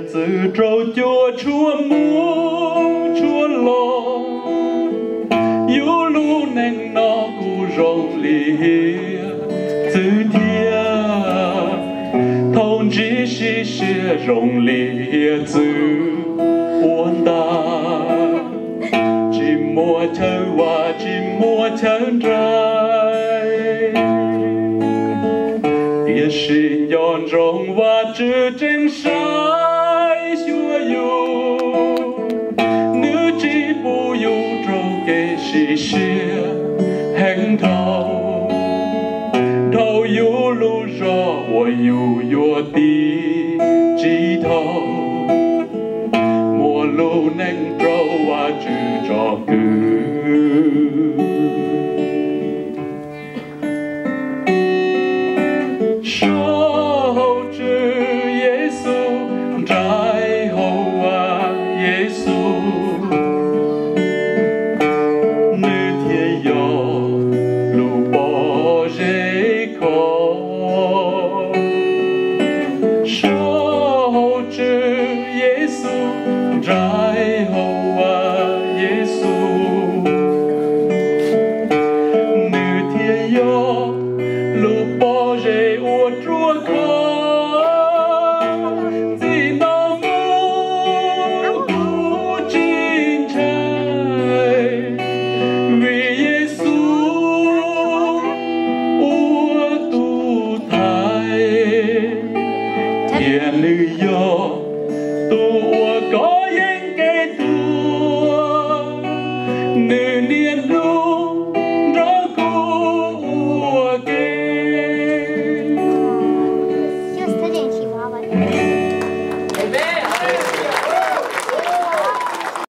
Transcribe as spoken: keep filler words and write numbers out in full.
từ trâu chúa chúa muốn chúa lo yêu lu neng nó cu rong lìa từ dia thông chỉ sĩ sĩ rong lìa từ uốn ta chỉ mua chơi hoa chỉ mua chơi trái địa sĩ nhon rong hoa chữ trên sai xua yêu nữ chỉ bu yêu trâu kê sĩ sĩ hành thâu thâu yêu lu rõ và yêu yêu tí chỉ thâu mùa lu neng trâu và chữ cho cứ số chữ Giêsu trái hậu và Giêsu nữ thiên yo lu bỏ dễ khó số chữ Giêsu trái hậu và Giêsu nữ thiên yo lu bỏ dễ ua chúa khó chỉ nó muốn cứu chính trời vì Giêsu ua tu thai thiên nữ yo